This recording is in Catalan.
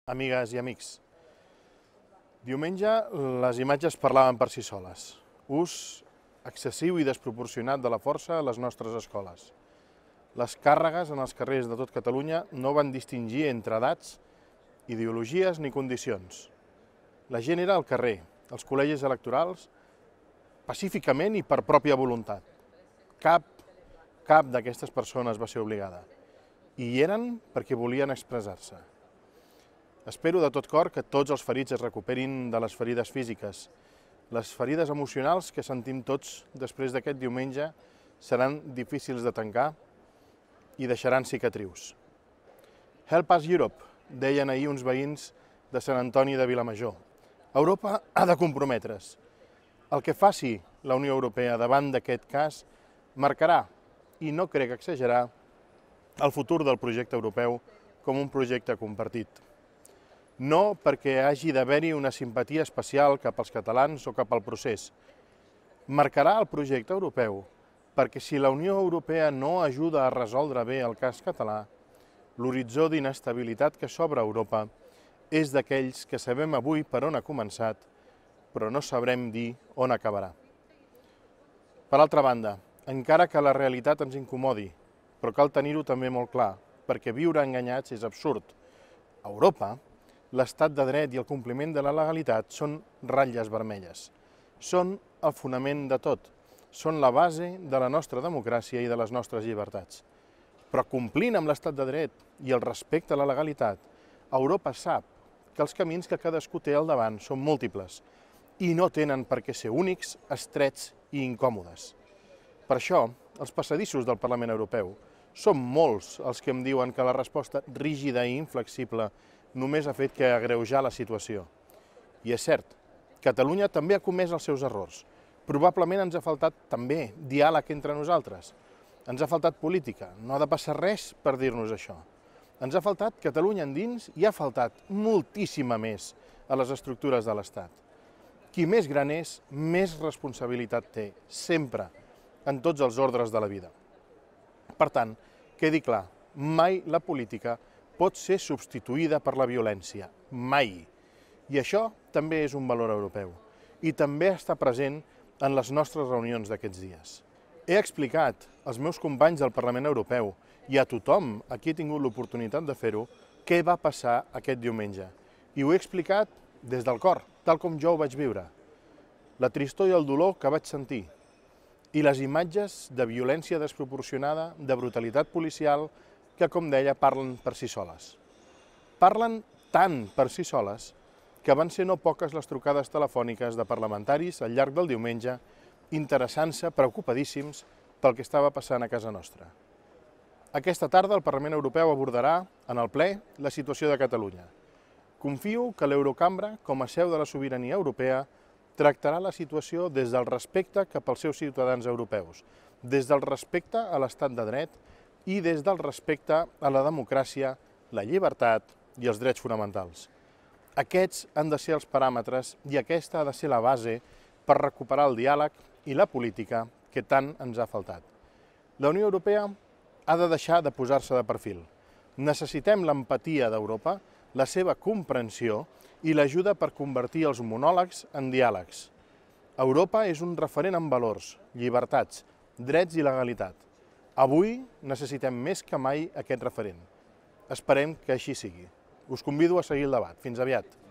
amigues i amics. Diumenge les imatges parlaven per si soles. Ús excessiu i desproporcionat de la força a les nostres escoles. Les càrregues en els carrers de tot Catalunya no van distingir entre edats, ideologies ni condicions. La gent era al carrer, als col·legis electorals, pacíficament i per pròpia voluntat. Cap d'aquestes persones va ser obligada. I hi eren perquè volien expressar-se. Espero de tot cor que tots els ferits es recuperin de les ferides físiques. Les ferides emocionals que sentim tots després d'aquest diumenge seran difícils de tancar i deixaran cicatrius. Help us Europe, deien ahir uns veïns de Sant Antoni de Vilamajor. Europa ha de comprometre's. El que faci la Unió Europea davant d'aquest cas marcarà, i no crec exagerar, el futur del projecte europeu com un projecte compartit. No perquè hagi d'haver-hi una simpatia especial cap als catalans o cap al procés. Marcarà el projecte europeu perquè si la Unió Europea no ajuda a resoldre bé el cas català, l'horitzó d'inestabilitat que s'obre a Europa és d'aquells que sabem avui per on ha començat, però no sabrem dir on acabarà. Per altra banda, encara que la realitat ens incomodi, però cal tenir-ho també molt clar, perquè viure enganyats és absurd. A Europa, l'estat de dret i el compliment de la legalitat són ratlles vermelles. Són el fonament de tot. Són la base de la nostra democràcia i de les nostres llibertats. Però complint amb l'estat de dret i el respecte a la legalitat, Europa sap que els camins que cadascú té al davant són múltiples i no tenen per què ser únics, estrets i incòmodes. Per això, els passadissos del Parlament Europeu són molts els que em diuen que la resposta rígida i inflexible només ha fet que agreujar la situació. I és cert, Catalunya també ha comès els seus errors. Probablement ens ha faltat també diàleg entre nosaltres. Ens ha faltat política, no ha de passar res per dir-nos això. Ens ha faltat Catalunya endins i ha faltat moltíssima més a les estructures de l'Estat. Qui més gran és, més responsabilitat té, sempre, en tots els ordres de la vida. Per tant, quedi clar, mai la política pot ser substituïda per la violència, mai. I això també és un valor europeu i també està present en les nostres reunions d'aquests dies. He explicat als meus companys del Parlament Europeu i a tothom a qui he tingut l'oportunitat de fer-ho què va passar aquest diumenge. I ho he explicat des del cor, tal com jo ho vaig viure. La tristor i el dolor que vaig sentir i les imatges de violència desproporcionada, de brutalitat policial, que, com deia, parlen per si soles. Parlen tant per si soles que van ser no poques les trucades telefòniques de parlamentaris al llarg del diumenge interessant-se, preocupadíssims, pel que estava passant a casa nostra. Aquesta tarda el Parlament Europeu abordarà en el ple la situació de Catalunya. Confio que l'Eurocambra, com a seu de la sobirania europea, tractarà la situació des del respecte cap als seus ciutadans europeus, des del respecte a l'estat de dret i des del respecte a la democràcia, la llibertat i els drets fonamentals. Aquests han de ser els paràmetres i aquesta ha de ser la base per recuperar el diàleg i la política que tant ens ha faltat. La Unió Europea ha de deixar de posar-se de perfil. Necessitem l'empatia d'Europa, la seva comprensió i l'ajuda per convertir els monòlegs en diàlegs. Europa és un referent en valors, llibertats, drets i legalitat. Avui necessitem més que mai aquest referent. Esperem que així sigui. Us convido a seguir el debat. Fins aviat.